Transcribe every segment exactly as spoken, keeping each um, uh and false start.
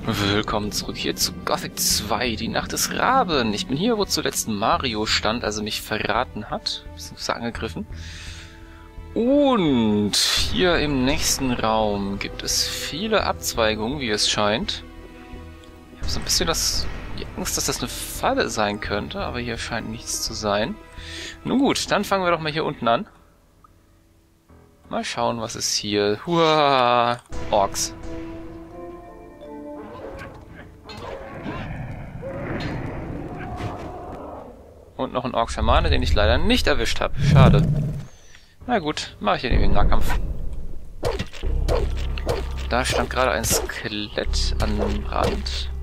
Willkommen zurück hier zu Gothic zwei, die Nacht des Raben. Ich bin hier, wo zuletzt Mario stand, also mich verraten hat, beziehungsweise angegriffen. Und hier im nächsten Raum gibt es viele Abzweigungen, wie es scheint. Ich habe so ein bisschen das, die Angst, dass das eine Falle sein könnte, aber hier scheint nichts zu sein. Nun gut, dann fangen wir doch mal hier unten an. Mal schauen, was ist hier. Huah, Orks. Und noch ein Ork-Schamane, den ich leider nicht erwischt habe. Schade. Na gut, mache ich hier den Nahkampf. Da stand gerade ein Skelett am Rand.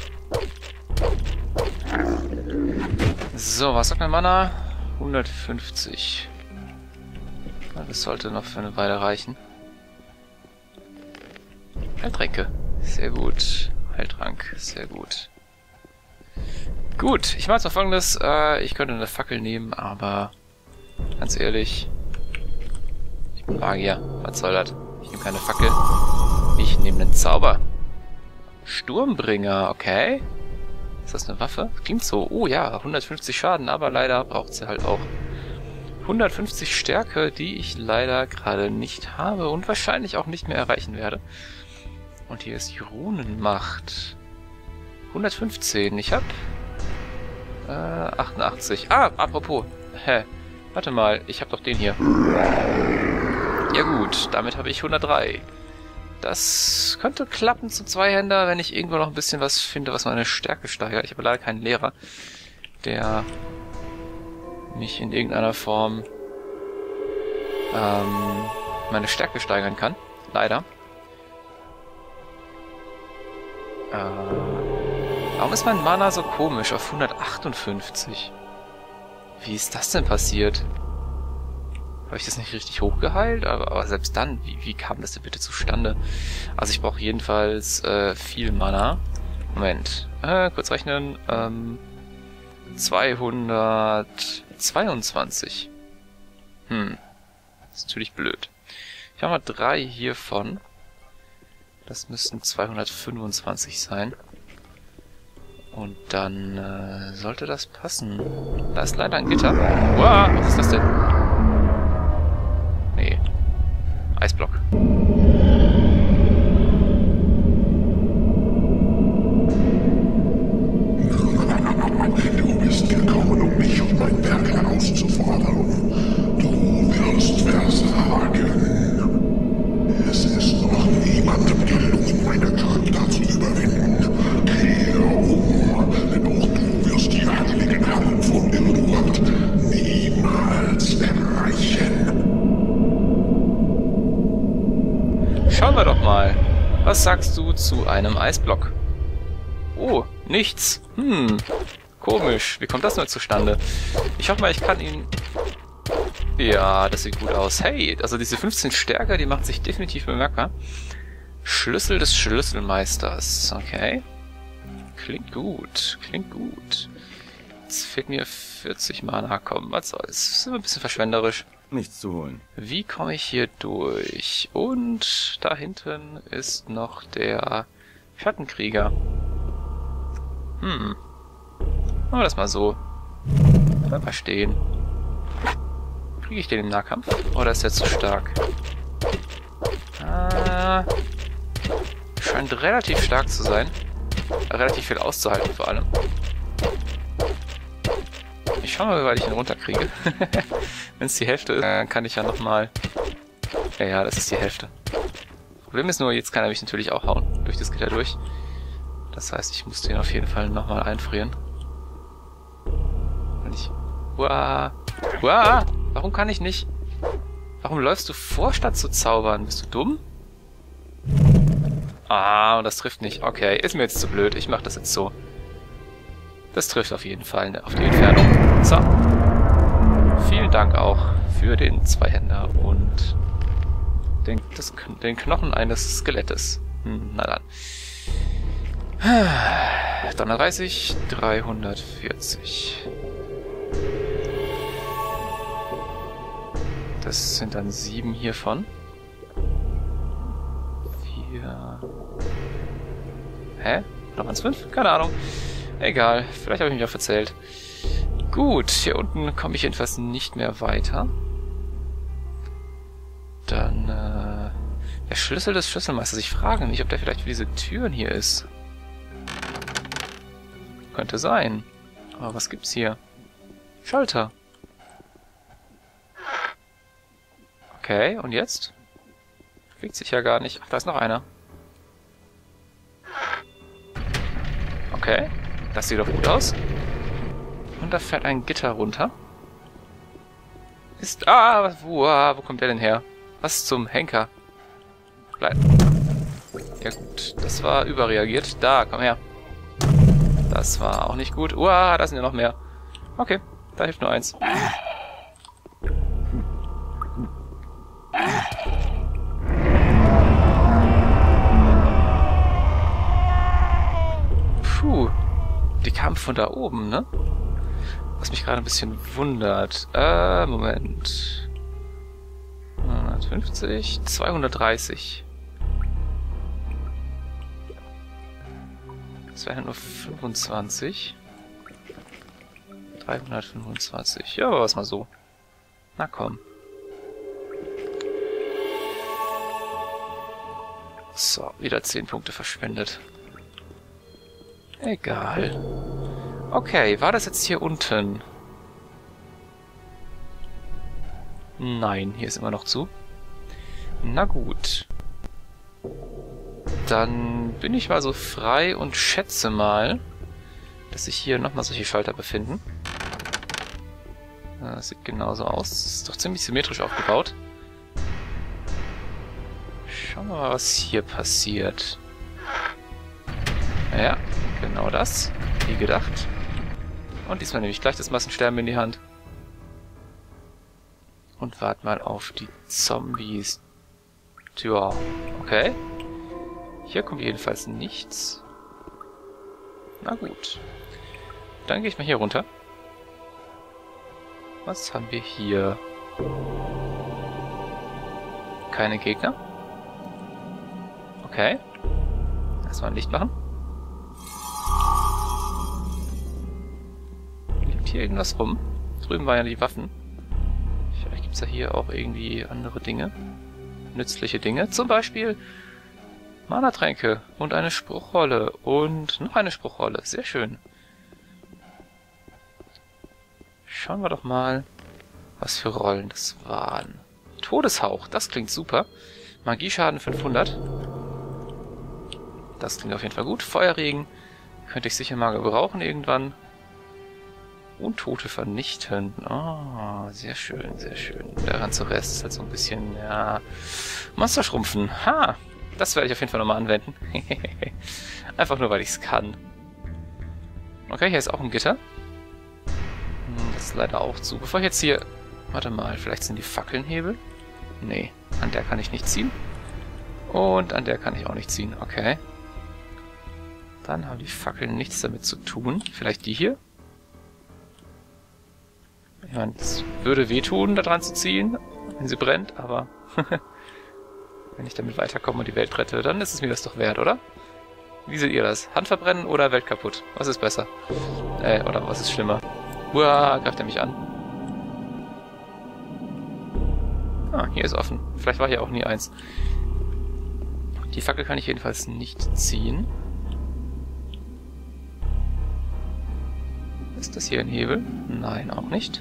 So, was sagt mein Mana? hundertfünfzig. Na, das sollte noch für eine Weile reichen. Heiltränke. Sehr gut. Heiltrank. Sehr gut. Gut, ich mache jetzt mal Folgendes. Äh, ich könnte eine Fackel nehmen, aber ganz ehrlich, ich bin Magier. Was soll das? Ich nehme keine Fackel. Ich nehme einen Zauber. Sturmbringer, okay. Ist das eine Waffe? Klingt so. Oh ja, hundertfünfzig Schaden, aber leider braucht sie halt auch hundertfünfzig Stärke, die ich leider gerade nicht habe und wahrscheinlich auch nicht mehr erreichen werde. Und hier ist die Runenmacht. hundertfünfzehn. Ich hab Äh, achtundachtzig. Ah, apropos. Hä? Warte mal, ich hab doch den hier. Ja gut, damit habe ich hundertdrei. Das könnte klappen zum Zweihänder, wenn ich irgendwo noch ein bisschen was finde, was meine Stärke steigert. Ich habe leider keinen Lehrer, der mich in irgendeiner Form ähm, meine Stärke steigern kann. Leider. Äh... Warum ist mein Mana so komisch auf hundertachtundfünfzig? Wie ist das denn passiert? Habe ich das nicht richtig hochgeheilt? Aber, aber selbst dann, wie, wie kam das denn bitte zustande? Also ich brauche jedenfalls äh, viel Mana. Moment, äh, kurz rechnen. Ähm, zweihundertzweiundzwanzig. Hm, das ist natürlich blöd. Ich habe mal drei hiervon. Das müssten zweihundertfünfundzwanzig sein. Und dann äh, sollte das passen. Da ist leider ein Gitter. Wow, was ist das denn? Nee. Eisblock. Du bist gekommen, um mich und mein Werk herauszufordern. Du wirst versagen. Es ist noch niemandem gelungen, meine Krypta zu überwinden. Kehre um, denn auch du wirst die heiligen Hallen von Iluard niemals erreichen. Schauen wir doch mal. Was sagst du zu einem Eisblock? Oh, nichts. Hm, komisch. Wie kommt das nur zustande? Ich hoffe mal, ich kann ihn... Ja, das sieht gut aus. Hey, also diese fünfzehn Stärke, die macht sich definitiv bemerkbar. Schlüssel des Schlüsselmeisters. Okay. Klingt gut, klingt gut. Jetzt fehlt mir vierzig Mana. Komm, was soll's. Das ist immer ein bisschen verschwenderisch. Nichts zu holen. Wie komme ich hier durch? Und da hinten ist noch der Schattenkrieger. Hm. Machen wir das mal so. Bleib mal stehen. Kriege ich den im Nahkampf? Oder ist der zu stark? Ah, scheint relativ stark zu sein. Relativ viel auszuhalten vor allem. Ich schau mal, wie weit ich ihn runterkriege. Wenn es die Hälfte ist, dann kann ich ja nochmal... Ja, ja, das ist die Hälfte. Problem ist nur, jetzt kann er mich natürlich auch hauen. Durch das Gitter durch. Das heißt, ich muss den auf jeden Fall nochmal einfrieren. Wenn ich... Uah! Uah! Warum kann ich nicht? Warum läufst du vor, statt zu zaubern? Bist du dumm? Ah, und das trifft nicht. Okay, ist mir jetzt zu blöd. Ich mache das jetzt so. Das trifft auf jeden Fall auf die Entfernung. So. Vielen Dank auch für den Zweihänder und den, das, den Knochen eines Skelettes. Hm, na dann. dreihundertdreißig, dreihundertvierzig. Das sind dann sieben hiervon. Vier. Hä? Noch eins fünf? Keine Ahnung. Egal, vielleicht habe ich mich auch verzählt. Gut, hier unten komme ich jedenfalls nicht mehr weiter. Dann, äh... der Schlüssel des Schlüsselmeisters. Ich frage mich, ob der vielleicht für diese Türen hier ist. Könnte sein. Aber was gibt's hier? Schalter. Okay, und jetzt? Bewegt sich ja gar nicht. Ach, da ist noch einer. Okay, das sieht doch gut aus. Und da fährt ein Gitter runter. Ist... Ah, wo, ah, wo kommt der denn her? Was zum Henker? Bleib. Ja gut, das war überreagiert. Da, komm her. Das war auch nicht gut. Uah, da sind ja noch mehr. Okay, da hilft nur eins. Puh, die kamen von da oben, ne? Was mich gerade ein bisschen wundert. Äh, Moment. hundertfünfzig, zweihundertdreißig. Das wären nur fünfundzwanzig. dreihundertfünfundzwanzig. Ja, aber was mal so. Na komm. So, wieder zehn Punkte verschwendet. Egal. Okay, war das jetzt hier unten? Nein, hier ist immer noch zu. Na gut. Dann bin ich mal so frei und schätze mal, dass sich hier nochmal solche Schalter befinden. Das sieht genauso aus. Das ist doch ziemlich symmetrisch aufgebaut. Schauen wir mal, was hier passiert. Ja, genau das. Wie gedacht. Und diesmal nehme ich gleich das Massensterben in die Hand. Und warte mal auf die Zombies. Tja, okay. Hier kommt jedenfalls nichts. Na gut. Dann gehe ich mal hier runter. Was haben wir hier? Keine Gegner. Okay. Erstmal ein Licht machen. Liegt hier irgendwas rum? Drüben waren ja die Waffen. Vielleicht gibt es ja hier auch irgendwie andere Dinge. Nützliche Dinge. Zum Beispiel Mana-Tränke und eine Spruchrolle und noch eine Spruchrolle. Sehr schön. Schauen wir doch mal, was für Rollen das waren. Todeshauch, das klingt super. Magieschaden fünfhundert. Das klingt auf jeden Fall gut. Feuerregen könnte ich sicher mal gebrauchen irgendwann. Untote vernichten. Ah, oh, sehr schön, sehr schön. Der ganze Rest ist halt so ein bisschen, ja, Monster schrumpfen. Ha! Das werde ich auf jeden Fall nochmal anwenden. Einfach nur, weil ich es kann. Okay, hier ist auch ein Gitter. Das ist leider auch zu. Bevor ich jetzt hier... Warte mal, vielleicht sind die Fackeln Hebel? Nee, an der kann ich nicht ziehen. Und an der kann ich auch nicht ziehen. Okay. Dann haben die Fackeln nichts damit zu tun. Vielleicht die hier? Ich meine, es würde wehtun, da dran zu ziehen, wenn sie brennt, aber... Wenn ich damit weiterkomme und die Welt rette, dann ist es mir das doch wert, oder? Wie seht ihr das? Hand verbrennen oder Welt kaputt? Was ist besser? Äh, oder was ist schlimmer? Uah, greift er mich an. Ah, hier ist offen. Vielleicht war hier auch nie eins. Die Fackel kann ich jedenfalls nicht ziehen. Ist das hier ein Hebel? Nein, auch nicht.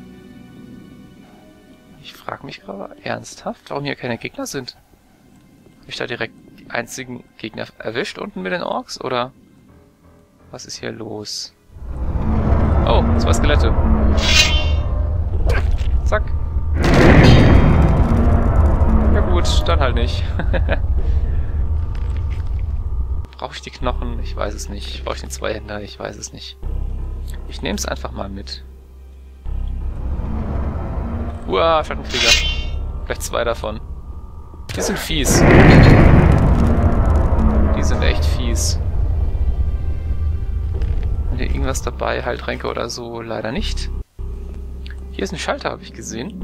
Ich frage mich gerade ernsthaft, warum hier keine Gegner sind. Habe ich da direkt die einzigen Gegner erwischt unten mit den Orks, oder was ist hier los? Oh, zwei Skelette. Zack. Ja gut, dann halt nicht. Brauche ich die Knochen? Ich weiß es nicht. Brauche ich den Zweihänder? Ich weiß es nicht. Ich nehme es einfach mal mit. Uah, Schattenkrieger. Vielleicht zwei davon. Die sind fies. Die sind echt fies. Haben die irgendwas dabei? Heiltränke oder so? Leider nicht. Hier ist ein Schalter, habe ich gesehen.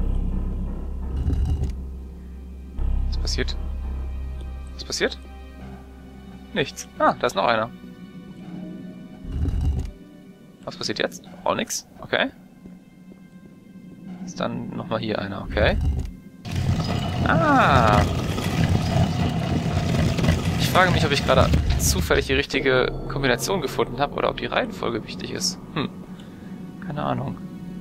Was passiert? Was passiert? Nichts. Ah, da ist noch einer. Was passiert jetzt? Auch nichts. Okay. Ist dann nochmal hier einer. Okay. Ah. Ich frage mich, ob ich gerade zufällig die richtige Kombination gefunden habe oder ob die Reihenfolge wichtig ist. Hm. Keine Ahnung.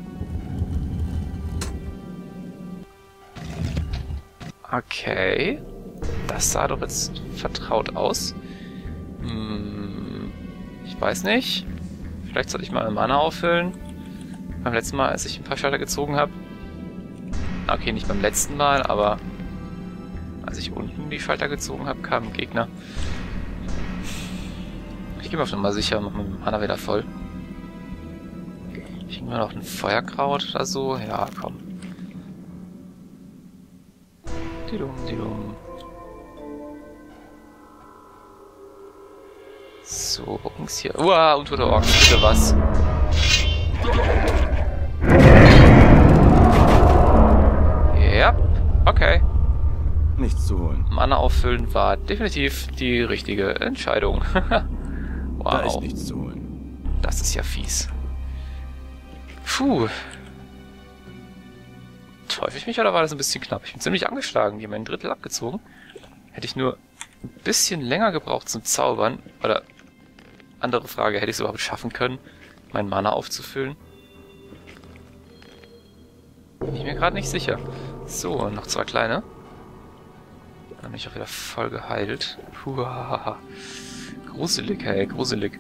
Okay. Das sah doch jetzt vertraut aus. Hm. Ich weiß nicht. Vielleicht sollte ich mal eine Mana auffüllen. Beim letzten Mal, als ich ein paar Schalter gezogen habe. Okay, nicht beim letzten Mal, aber als ich unten die Schalter gezogen habe, kam ein Gegner. Ich gehe mal auf Nummer sicher, mach mein Mana wieder voll. Ich nehme noch ein Feuerkraut oder so. Ja, komm. Didum, didum. So, Jungs hier. Uah, untote Orks, bitte was. Ja, okay. Nichts zu holen. Mana auffüllen war definitiv die richtige Entscheidung. Wow. Da ist nichts zu holen. Das ist ja fies. Puh. Täusche ich mich oder war das ein bisschen knapp? Ich bin ziemlich angeschlagen. Die haben ein Drittel abgezogen. Hätte ich nur ein bisschen länger gebraucht zum Zaubern. Oder, andere Frage, hätte ich es überhaupt schaffen können, mein Mana aufzufüllen? Bin ich mir gerade nicht sicher. So, noch zwei kleine. Dann bin ich auch wieder voll geheilt. Huahaha. Gruselig, hey, gruselig.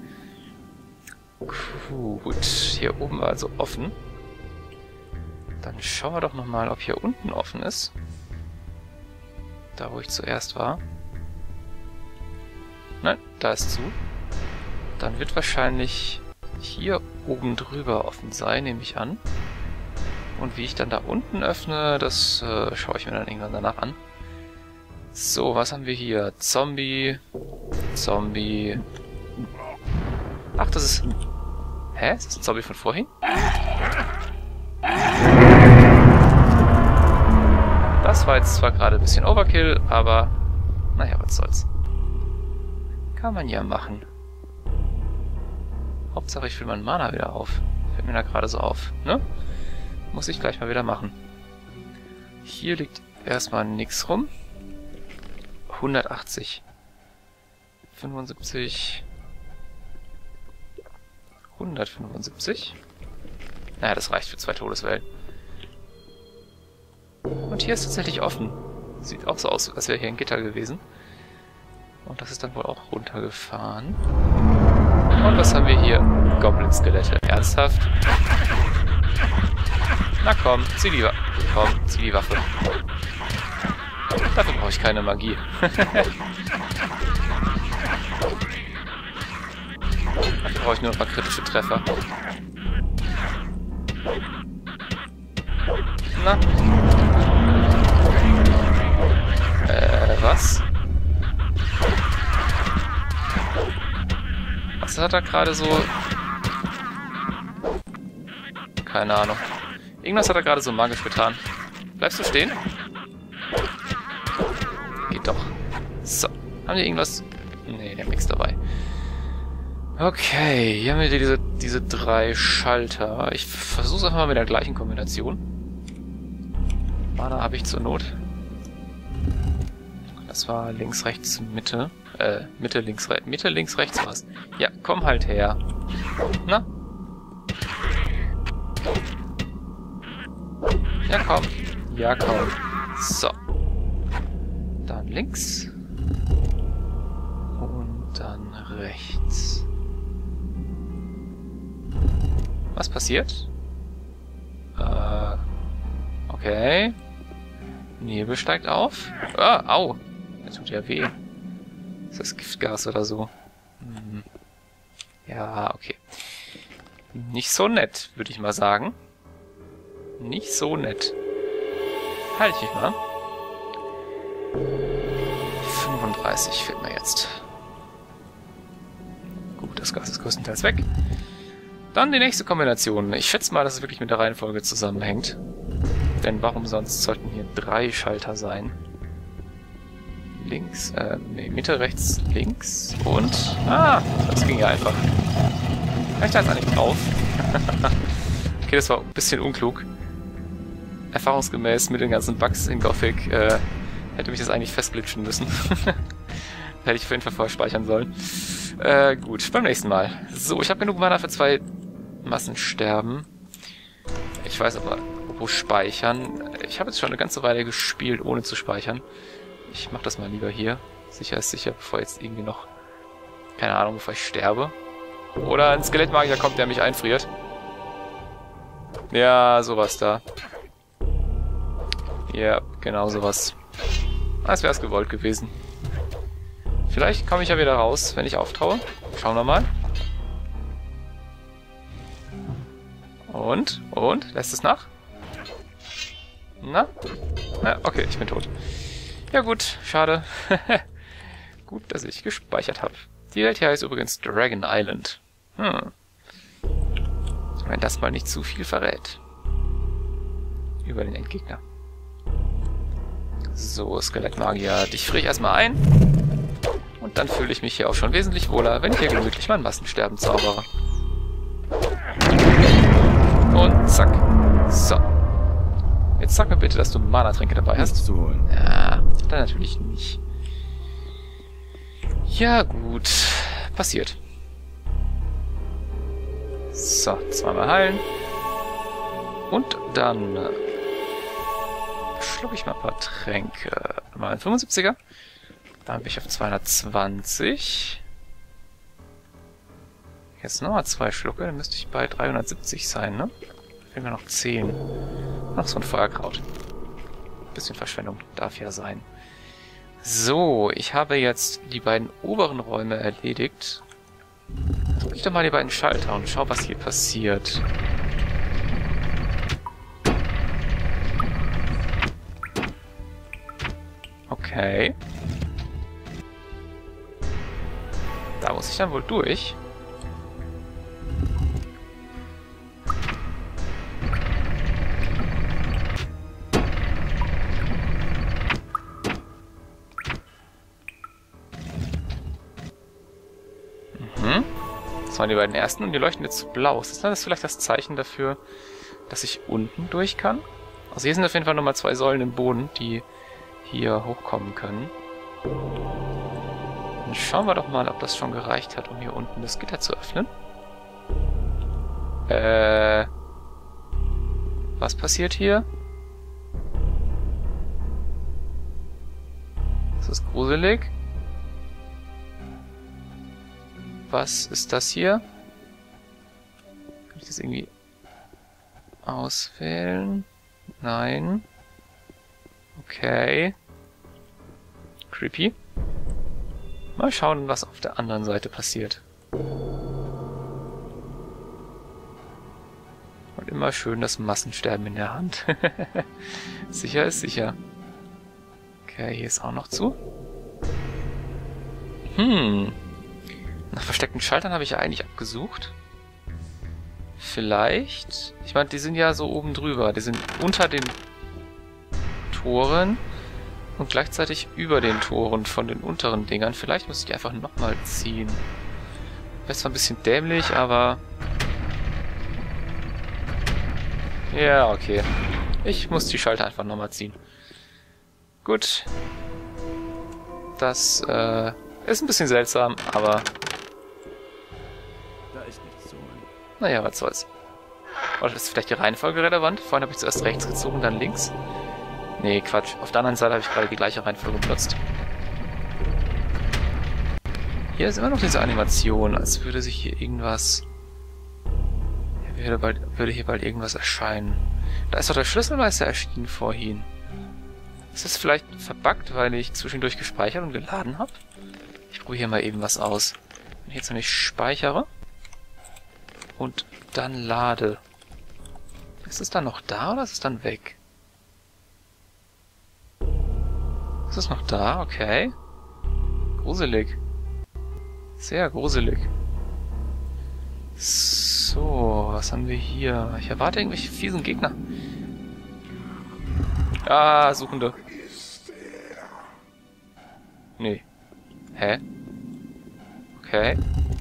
Gut, hier oben war also offen. Dann schauen wir doch nochmal, ob hier unten offen ist. Da, wo ich zuerst war. Nein, da ist zu. Dann wird wahrscheinlich hier oben drüber offen sein, nehme ich an. Und wie ich dann da unten öffne, das äh, schaue ich mir dann irgendwann danach an. So, was haben wir hier? Zombie. Zombie. Ach, das ist... Hä? Ist das ein Zombie von vorhin? Das war jetzt zwar gerade ein bisschen Overkill, aber... Naja, was soll's. Kann man ja machen. Hauptsache, ich fülle meinen Mana wieder auf. Fällt mir da gerade so auf, ne? Muss ich gleich mal wieder machen. Hier liegt erstmal nichts rum. hundertachtzig. fünfundsiebzig. hundertfünfundsiebzig. Naja, das reicht für zwei Todeswellen. Und hier ist tatsächlich offen. Sieht auch so aus, als wäre hier ein Gitter gewesen. Und das ist dann wohl auch runtergefahren. Und was haben wir hier? Goblin-Skelette. Ernsthaft? Na komm, zieh die, Wa- komm, zieh die Waffe. Dafür brauche ich keine Magie. Dafür brauche ich nur ein paar kritische Treffer. Na? Äh, was? Was hat er gerade so... Keine Ahnung. Irgendwas hat er gerade so magisch getan. Bleibst du stehen? Geht doch. So. Haben die irgendwas... Nee, die haben nichts dabei. Okay, hier haben wir diese, diese drei Schalter. Ich versuche es einfach mal mit der gleichen Kombination. Mana habe ich zur Not. Das war links, rechts, Mitte. Äh, Mitte, links, rechts. Mitte, links, rechts war's. Ja, komm halt her. Na? Ja, komm. Ja, komm. So. Dann links. Und dann rechts. Was passiert? Äh. Okay. Nebel steigt auf. Ah, au. Das tut ja weh. Ist das Giftgas oder so? Hm. Ja, okay. Nicht so nett, würde ich mal sagen. Nicht so nett. Halt ich mal. fünfunddreißig fehlt mir jetzt. Gut, das Gas ist größtenteils weg. Dann die nächste Kombination. Ich schätze mal, dass es wirklich mit der Reihenfolge zusammenhängt. Denn warum sonst sollten hier drei Schalter sein? links, äh, nee, Mitte, rechts, links und... Ah, das ging ja einfach. Kann ich da jetzt eigentlich drauf? Okay, das war ein bisschen unklug. Erfahrungsgemäß mit den ganzen Bugs in Gothic äh, hätte mich das eigentlich festglitschen müssen. Hätte ich auf jeden Fall vorher speichern sollen. Äh, gut, beim nächsten Mal. So, ich habe genug Mana für zwei Massensterben. Ich weiß aber, wo speichern. Ich habe jetzt schon eine ganze Weile gespielt, ohne zu speichern. Ich mache das mal lieber hier. Sicher ist sicher, bevor jetzt irgendwie noch... Keine Ahnung, bevor ich sterbe. Oder ein Skelettmagier kommt, der mich einfriert. Ja, sowas da. Ja, genau sowas. Als wäre es gewollt gewesen. Vielleicht komme ich ja wieder raus, wenn ich auftaue. Schauen wir mal. Und? Und? Lässt es nach? Na? Ja, okay, ich bin tot. Ja gut, schade. Gut, dass ich gespeichert habe. Die Welt hier heißt übrigens Dragon Island. Hm. Wenn das mal nicht zu viel verrät. Über den Endgegner. So, Skelettmagier, dich friere ich erstmal ein. Und dann fühle ich mich hier auch schon wesentlich wohler, wenn ich hier gemütlich mein Massensterben zaubere. Und zack. So. Jetzt sag mir bitte, dass du Mana-Tränke dabei hast. Nichts zu holen. Ja, dann natürlich nicht. Ja, gut. Passiert. So, zweimal heilen. Und dann äh, schluck ich mal ein paar Tränke. Mal ein fünfundsiebziger. Dann bin ich auf zweihundertzwanzig. Jetzt nochmal zwei Schlucke, dann müsste ich bei dreihundertsiebzig sein, ne? Fehlen mir noch zehn. Ach, so ein Feuerkraut. Bisschen Verschwendung darf ja sein. So, ich habe jetzt die beiden oberen Räume erledigt. Drück ich doch mal die beiden Schalter und schau, was hier passiert. Okay. Da muss ich dann wohl durch. Mhm. Das waren die beiden ersten und die leuchten jetzt blau. Ist das vielleicht das Zeichen dafür, dass ich unten durch kann? Also hier sind auf jeden Fall nochmal zwei Säulen im Boden, die hier hochkommen können. Dann schauen wir doch mal, ob das schon gereicht hat, um hier unten das Gitter zu öffnen. Äh... Was passiert hier? Das ist gruselig. Was ist das hier? Kann ich das irgendwie auswählen? Nein. Okay. Creepy. Mal schauen, was auf der anderen Seite passiert. Und immer schön das Massensterben in der Hand. Sicher ist sicher. Okay, hier ist auch noch zu. Hm. Nach versteckten Schaltern habe ich ja eigentlich abgesucht. Vielleicht... Ich meine, die sind ja so oben drüber. Die sind unter den Toren und gleichzeitig über den Toren von den unteren Dingern. Vielleicht muss ich die einfach nochmal ziehen. Wäre zwar ein bisschen dämlich, aber... Ja, okay. Ich muss die Schalter einfach nochmal ziehen. Gut. Das äh, ist ein bisschen seltsam, aber... Da ist nichts zu holen. Naja, was soll's. Oder ist vielleicht die Reihenfolge relevant? Vorhin habe ich zuerst rechts gezogen, dann links. Nee, Quatsch. Auf der anderen Seite habe ich gerade die gleiche Reihenfolge benutzt. Hier ist immer noch diese Animation, als würde sich hier irgendwas... Hier würde, bald, würde hier bald irgendwas erscheinen. Da ist doch der Schlüsselmeister erschienen vorhin. Ist das vielleicht verbuggt, weil ich zwischendurch gespeichert und geladen habe? Ich probiere mal eben was aus. Wenn ich jetzt nämlich speichere und dann lade. Ist es dann noch da oder ist es dann weg? Ist es noch da? Okay. Gruselig. Sehr gruselig. So, was haben wir hier? Ich erwarte irgendwelche fiesen Gegner. Ah, Suchende. Nee. Hä? Okay.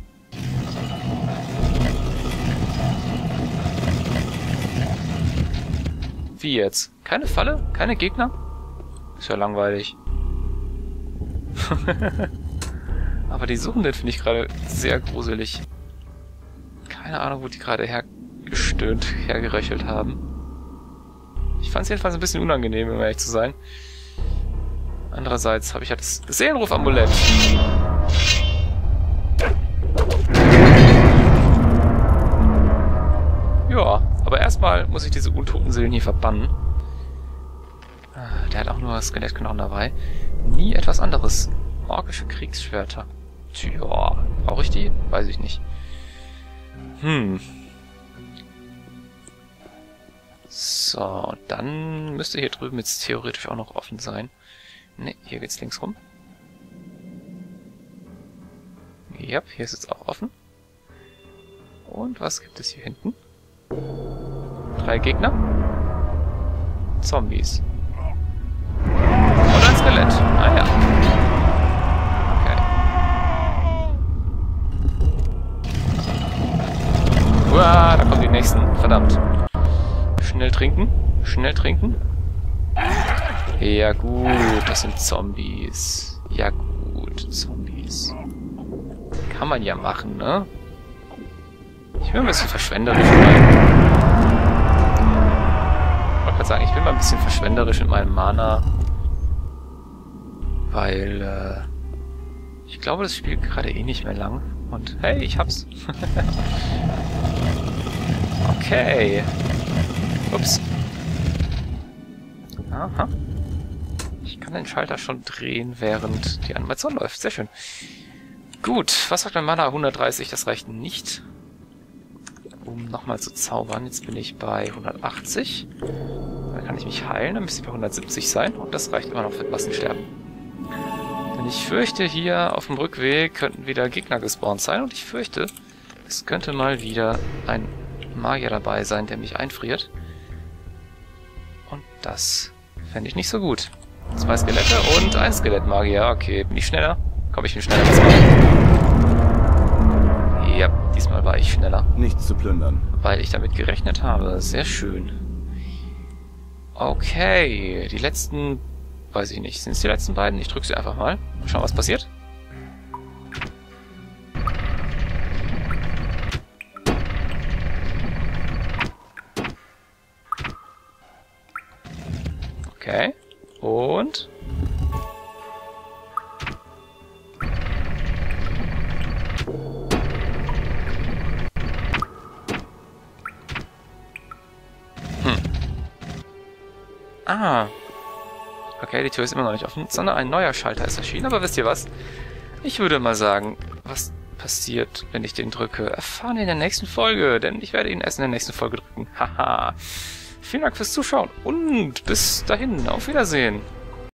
Wie jetzt? Keine Falle? Keine Gegner? Ist ja langweilig. Aber die Suchenden finde ich gerade sehr gruselig. Keine Ahnung, wo die gerade hergestöhnt, hergeröchelt haben. Ich fand es jedenfalls ein bisschen unangenehm, um ehrlich zu sein. Andererseits habe ich ja das Seelenruf-Amulett. Ja, aber erstmal muss ich diese untoten Seelen hier verbannen. Der hat auch nur Skelettknochen dabei. Nie etwas anderes. Orkische Kriegsschwerter. Tja, brauche ich die? Weiß ich nicht. Hm. So, dann müsste hier drüben jetzt theoretisch auch noch offen sein. Ne, hier geht's links rum. Ja, hier ist jetzt auch offen. Und was gibt es hier hinten? Drei Gegner. Zombies. Und ein Skelett. Ah ja. Okay. Uah, da kommen die nächsten. Verdammt. Schnell trinken. Schnell trinken. Ja gut, das sind Zombies. Ja gut, Zombies. Kann man ja machen, ne? Ich will ein bisschen verschwenderisch sein. Ich wollte gerade sagen, ich will mal ein bisschen verschwenderisch mit meinem Mana. Weil, äh, ich glaube, das spielt gerade eh nicht mehr lang. Und, hey, ich hab's. Okay. Ups. Aha. Ich kann den Schalter schon drehen, während die Animation läuft. Sehr schön. Gut, was sagt mein Mana? hundertdreißig, das reicht nicht, um nochmal zu zaubern. Jetzt bin ich bei hundertachtzig. Dann kann ich mich heilen, dann müsste ich bei hundertsiebzig sein. Und das reicht immer noch für Massensterben. Denn ich fürchte, hier auf dem Rückweg könnten wieder Gegner gespawnt sein. Und ich fürchte, es könnte mal wieder ein Magier dabei sein, der mich einfriert. Und das fände ich nicht so gut. Zwei Skelette und ein Skelettmagier. Okay, bin ich schneller? Komm, ich bin schneller als zwei. Ja, diesmal war ich schneller. Nichts zu plündern. Weil ich damit gerechnet habe. Sehr schön. Okay, die letzten... Weiß ich nicht. Sind es die letzten beiden? Ich drücke sie einfach mal. Mal schauen, was passiert. Okay. Und... Hm. Ah. Okay, die Tür ist immer noch nicht offen, sondern ein neuer Schalter ist erschienen. Aber wisst ihr was? Ich würde mal sagen, was passiert, wenn ich den drücke, erfahren wir in der nächsten Folge. Denn ich werde ihn erst in der nächsten Folge drücken. Haha. Vielen Dank fürs Zuschauen und bis dahin. Auf Wiedersehen.